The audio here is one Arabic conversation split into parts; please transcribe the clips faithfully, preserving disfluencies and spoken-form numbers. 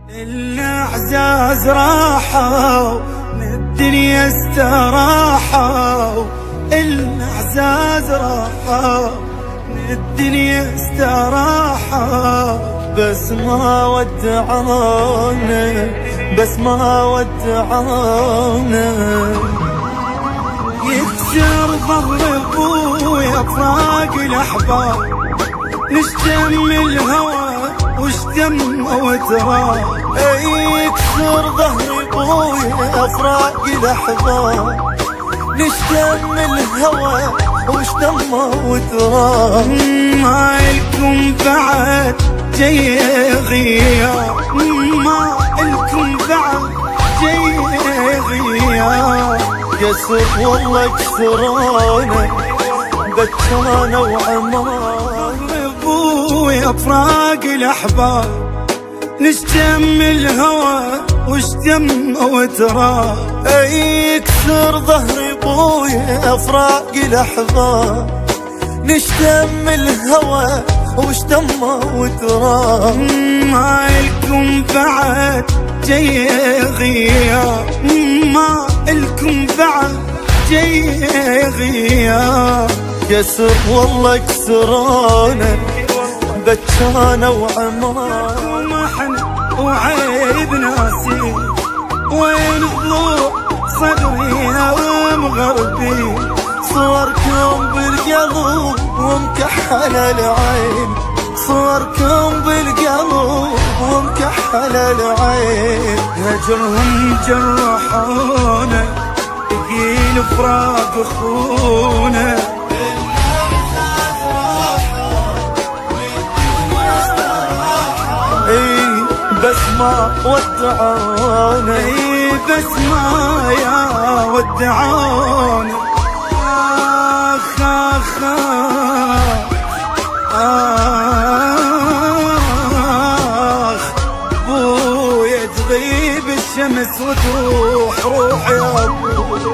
الأعزاز راحوا من الدنيا استراحوا، الأعزاز راحوا من الدنيا استراحوا، بس ما ودعونا بس ما ودعونا. يكسر ظهر ابويا فراق الاحباب، نشتم الهوى واشتم وتراب. يكسر ظهر ابويا فراق الاحباب، نشتم الهوى واشتم وتراب. ما لكم بعد جاي غياب، ما لكم بعد جاي غياب. كسر والله كسرونا بكانا وعمانا. ابويا فراق الاحباب، نشتم الهوى واشتم وتراب. يكسر ظهر ابويا فراق الاحباب، نشتم الهوى واشتم وتراب. ما لكم بعد جاي غياب، ما لكم بعد جاي غياب. كسر والله كسرونا بكانا وعمانا. ومحن وعيب ناسي، وين ضلوع صدري ومغربي. صوركم بالقلب ومكحل العين، صوركم بالقلب ومكحل العين. هجرهم جرحونا، ثقيل فراق اخونا. اي بس ما ودعونا، اي بس ما يا ودعونا. آخ آخ آخ بويا تغيب الشمس وتروح روح يا ابوي.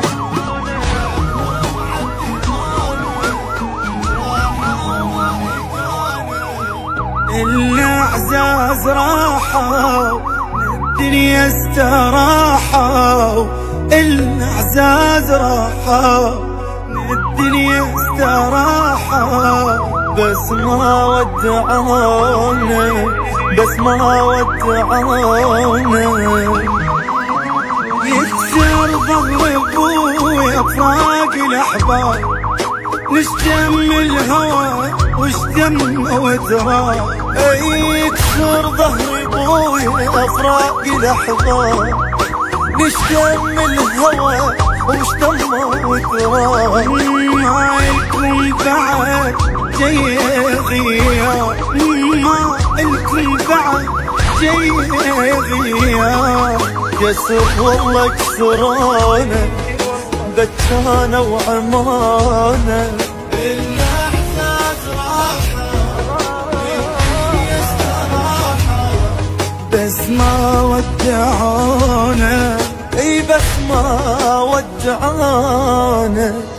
الأعزاز راحوا من الدنيا استراحوا، الأعزاز راحوا من الدنيا استراحوا، بس ما ودعونا بس ما ودعونا. يكسر ظهر ابويا فراق الاحباب، نشتم الهوى واشتم وتراب. يكسر ظهر ابويا فراق الاحباب، نشتم الهوى واشتم وتراب. ما لكم بعد جاي غياب، ما لكم بعد جاي غياب. كسر والله كسرونا بكانا وعمانا. الأحزاز راحوا بالدنيا استراحوا، بس ما ودعونا، اي بس ما ودعونا.